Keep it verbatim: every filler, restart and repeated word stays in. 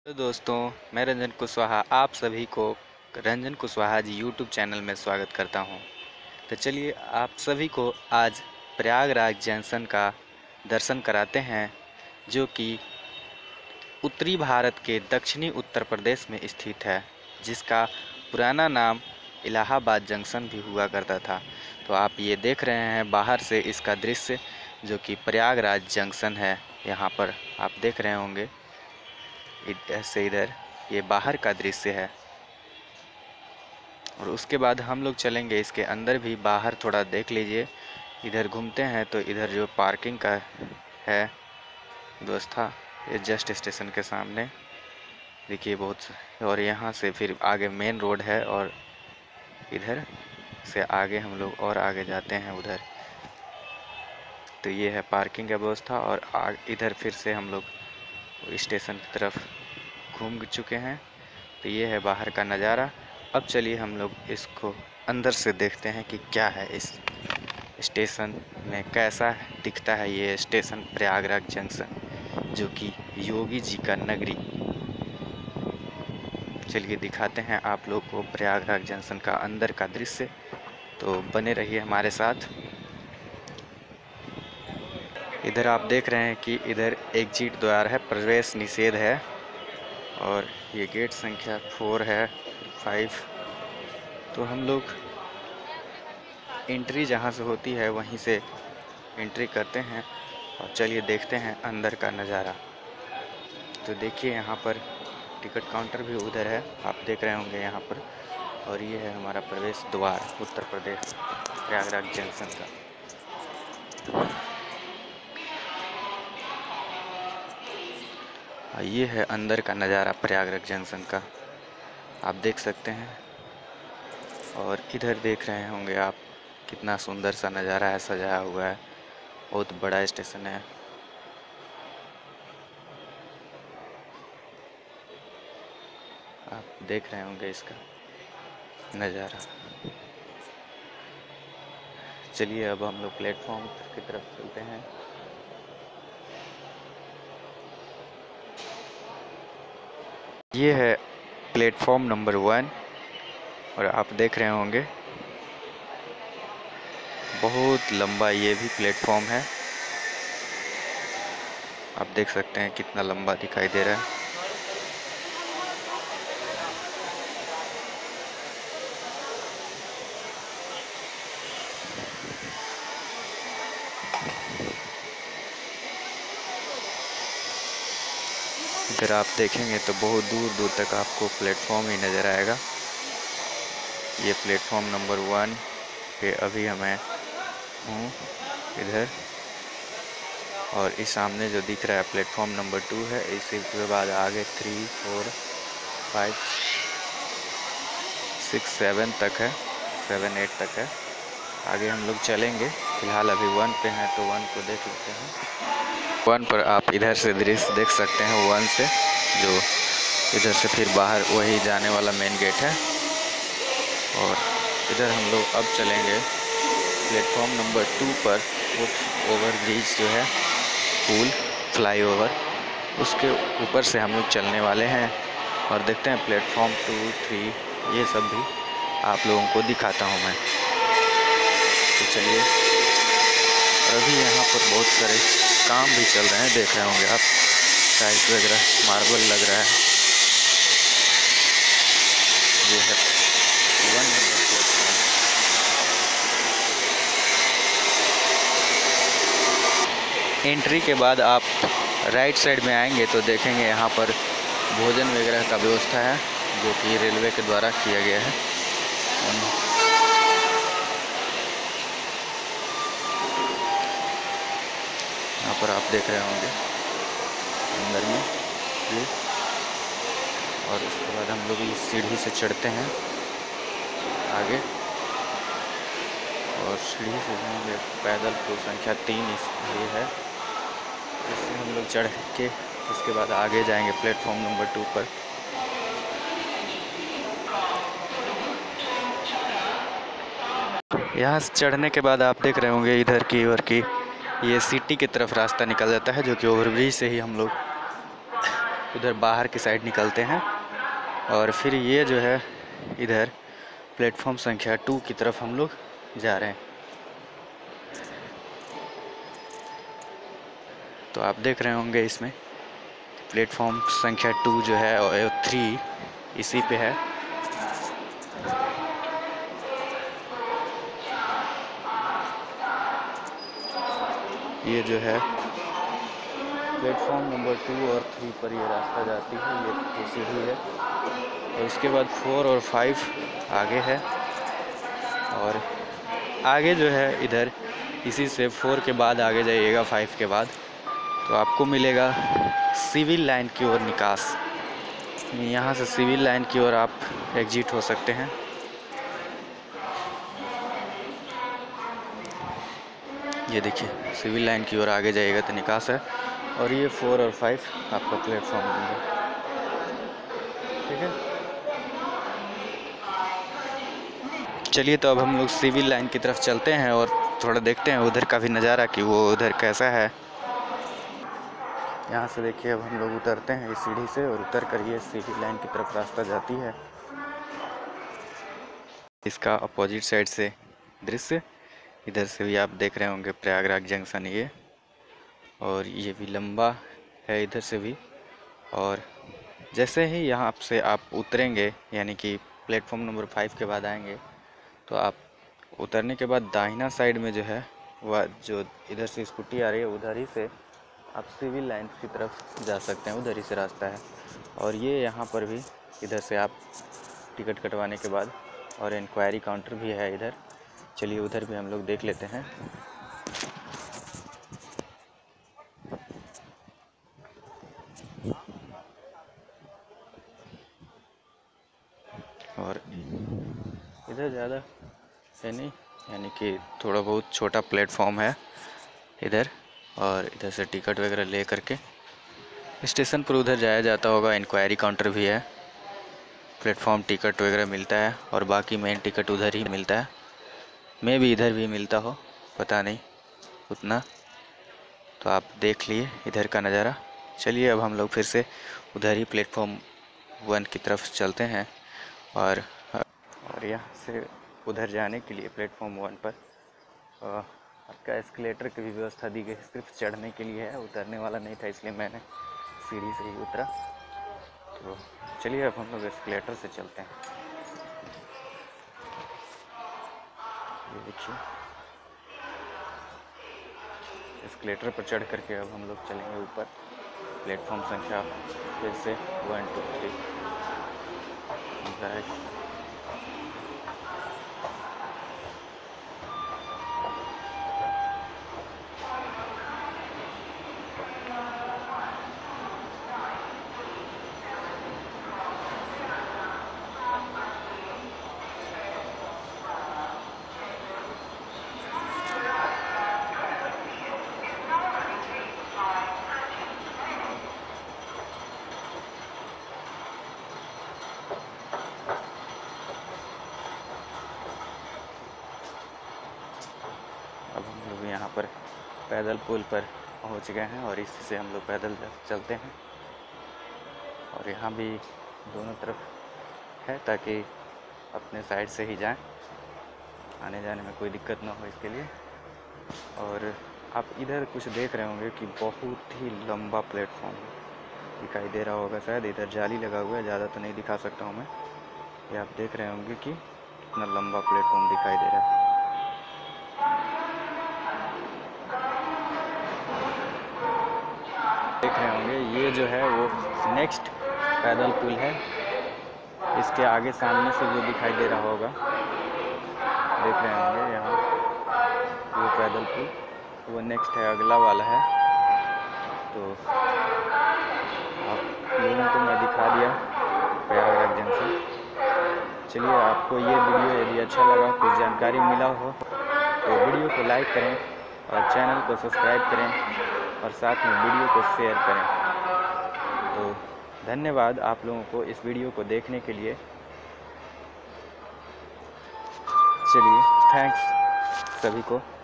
तो दोस्तों, मैं रंजन कुशवाहा आप सभी को रंजन कुशवाहा जी यूट्यूब चैनल में स्वागत करता हूं। तो चलिए आप सभी को आज प्रयागराज जंक्शन का दर्शन कराते हैं, जो कि उत्तरी भारत के दक्षिणी उत्तर प्रदेश में स्थित है, जिसका पुराना नाम इलाहाबाद जंक्शन भी हुआ करता था। तो आप ये देख रहे हैं बाहर से इसका दृश्य, जो कि प्रयागराज जंक्शन है। यहाँ पर आप देख रहे होंगे इधर से इधर ये बाहर का दृश्य है। और उसके बाद हम लोग चलेंगे इसके अंदर भी। बाहर थोड़ा देख लीजिए, इधर घूमते हैं तो इधर जो पार्किंग का है व्यवस्था, ये जस्ट स्टेशन के सामने देखिए बहुत। और यहाँ से फिर आगे मेन रोड है, और इधर से आगे हम लोग और आगे जाते हैं उधर। तो ये है पार्किंग का व्यवस्था, और आ, इधर फिर से हम लोग स्टेशन की तरफ घूम चुके हैं। तो ये है बाहर का नज़ारा। अब चलिए हम लोग इसको अंदर से देखते हैं कि क्या है इस स्टेशन में, कैसा दिखता है ये स्टेशन प्रयागराज जंक्शन, जो कि योगी जी का नगरी। चलिए दिखाते हैं आप लोग को प्रयागराज जंक्शन का अंदर का दृश्य। तो बने रहिए हमारे साथ। इधर आप देख रहे हैं कि इधर एग्जिट द्वार है, प्रवेश निषेध है, और ये गेट संख्या फोर है फाइव। तो हम लोग एंट्री जहाँ से होती है वहीं से एंट्री करते हैं, और चलिए देखते हैं अंदर का नज़ारा। तो देखिए यहाँ पर टिकट काउंटर भी उधर है, आप देख रहे होंगे यहाँ पर। और ये है हमारा प्रवेश द्वार उत्तर प्रदेश प्रयागराज जंक्शन का। ये है अंदर का नज़ारा प्रयागराज जंक्शन का, आप देख सकते हैं। और इधर देख रहे होंगे आप कितना सुंदर सा नज़ारा है, सजाया हुआ है। बहुत बड़ा स्टेशन है। आप देख रहे होंगे इसका नज़ारा। चलिए अब हम लोग प्लेटफॉर्म की तरफ चलते हैं। ये है प्लेटफॉर्म नंबर वन, और आप देख रहे होंगे बहुत लंबा ये भी प्लेटफॉर्म है। आप देख सकते हैं कितना लंबा दिखाई दे रहा है। इधर आप देखेंगे तो बहुत दूर दूर तक आपको प्लेटफॉर्म ही नज़र आएगा। ये प्लेटफॉर्म नंबर वन पे अभी हमें हूँ इधर, और इस सामने जो दिख रहा है प्लेटफॉर्म नंबर टू है। इसी के बाद आगे three four five six seven तक है, सेवन एट तक है। आगे हम लोग चलेंगे, फिलहाल अभी वन पे हैं तो वन को देख लेते हैं। वन पर आप इधर से दृश्य देख सकते हैं, वन से जो इधर से फिर बाहर वही जाने वाला मेन गेट है। और इधर हम लोग अब चलेंगे प्लेटफॉर्म नंबर टू पर, फुट ओवर ब्रिज जो है, पुल फ्लाईओवर, उसके ऊपर से हम लोग चलने वाले हैं। और देखते हैं प्लेटफॉर्म टू थ्री ये सब भी आप लोगों को दिखाता हूँ मैं। तो चलिए, और अभी यहाँ पर बहुत सारे काम भी चल रहे हैं, देख रहे होंगे आप, टाइल्स वगैरह मार्बल लग रहा है। ये है वन नंबर प्लेटफॉर्म। एंट्री के बाद आप राइट साइड में आएंगे तो देखेंगे यहाँ पर भोजन वगैरह का व्यवस्था है, जो कि रेलवे के द्वारा किया गया है। यहाँ पर आप देख रहे होंगे अंदर में ये, और उसके बाद हम लोग इस सीढ़ी से चढ़ते हैं आगे, और सीढ़ी से जाएंगे पैदल तो संख्या तीन इस ये है, इससे हम लोग चढ़ के उसके बाद आगे जाएंगे प्लेटफॉर्म नंबर टू पर। यहाँ से चढ़ने के बाद आप देख रहे होंगे इधर की ओर की ये सिटी की तरफ रास्ता निकल जाता है, जो कि ओवरब्रिज से ही हम लोग उधर बाहर की साइड निकलते हैं और फिर ये जो है इधर प्लेटफॉर्म संख्या टू की तरफ हम लोग जा रहे हैं। तो आप देख रहे होंगे इसमें प्लेटफॉर्म संख्या टू जो है और थ्री इसी पे है। ये जो है प्लेटफॉर्म नंबर टू और थ्री पर ये रास्ता जाती है, ये सीढ़ी है। और इसके बाद फोर और फाइव आगे है और आगे जो है इधर इसी से फोर के बाद आगे जाइएगा फाइव के बाद तो आपको मिलेगा सिविल लाइन की ओर निकास। यहाँ से सिविल लाइन की ओर आप एग्जिट हो सकते हैं। ये देखिए सिविल लाइन की ओर आगे जाइएगा तो निकास है और ये फोर और फाइव आपका प्लेटफॉर्म होंगे। ठीक है, चलिए तो अब हम लोग सिविल लाइन की तरफ चलते हैं और थोड़ा देखते हैं उधर का भी नज़ारा कि वो उधर कैसा है। यहाँ से देखिए अब हम लोग उतरते हैं इस सीढ़ी से और उतर कर ये सिविल लाइन की तरफ रास्ता जाती है। इसका अपोजिट साइड से दृश्य इधर से भी आप देख रहे होंगे प्रयागराज जंक्शन ये, और ये भी लंबा है इधर से भी। और जैसे ही यहाँ से आप उतरेंगे यानी कि प्लेटफॉर्म नंबर फाइव के बाद आएंगे तो आप उतरने के बाद दाहिना साइड में जो है वह जो इधर से स्कूटी आ रही है उधर ही से आप सिविल लाइन की तरफ जा सकते हैं, उधर ही से रास्ता है। और ये यहाँ पर भी इधर से आप टिकट कटवाने के बाद और इंक्वायरी काउंटर भी है इधर। चलिए उधर भी हम लोग देख लेते हैं। और इधर ज़्यादा है नहीं, यानी कि थोड़ा बहुत छोटा प्लेटफॉर्म है इधर, और इधर से टिकट वगैरह ले करके स्टेशन पर उधर जाया जाता होगा। इंक्वायरी काउंटर भी है, प्लेटफॉर्म टिकट वगैरह मिलता है और बाकी मेन टिकट उधर ही मिलता है। मैं भी इधर भी मिलता हो पता नहीं उतना, तो आप देख लिए इधर का नज़ारा। चलिए अब हम लोग फिर से उधर ही प्लेटफॉर्म वन की तरफ चलते हैं और और यहाँ से उधर जाने के लिए प्लेटफॉर्म वन पर आपका एस्केलेटर की भी व्यवस्था दी गई, सिर्फ चढ़ने के लिए है, उतरने वाला नहीं था इसलिए मैंने सीढ़ी से ही उतरा। तो चलिए अब हम लोग एस्केलेटर से चलते हैं। ये देखिए एस्केलेटर पर चढ़ करके अब हम लोग चलेंगे ऊपर प्लेटफॉर्म संख्या फिर से वन टू थ्री। अब हम लोग यहाँ पर पैदल पुल पर पहुँच गए हैं और इसी से हम लोग पैदल चलते हैं। और यहाँ भी दोनों तरफ है ताकि अपने साइड से ही जाएं, आने जाने में कोई दिक्कत ना हो इसके लिए। और आप इधर कुछ देख रहे होंगे कि बहुत ही लंबा प्लेटफॉर्म दिखाई दे रहा होगा, शायद इधर जाली लगा हुआ है, ज़्यादा तो नहीं दिखा सकता हूँ मैं। ये आप देख रहे होंगे कि कितना लंबा प्लेटफॉर्म दिखाई दे रहा है। देख रहे होंगे ये जो है वो नेक्स्ट पैदल पुल है, इसके आगे सामने से जो दिखाई दे रहा होगा, देख रहे होंगे यहाँ वो पैदल पुल, वो नेक्स्ट है, अगला वाला है। तो आप लोगों को मैं दिखा दिया प्रयागराज जंक्शन। चलिए आपको ये वीडियो यदि अच्छा लगा, कुछ जानकारी मिला हो तो वीडियो को लाइक करें और चैनल को सब्सक्राइब करें और साथ में वीडियो को शेयर करें। तो धन्यवाद आप लोगों को इस वीडियो को देखने के लिए। चलिए थैंक्स सभी को।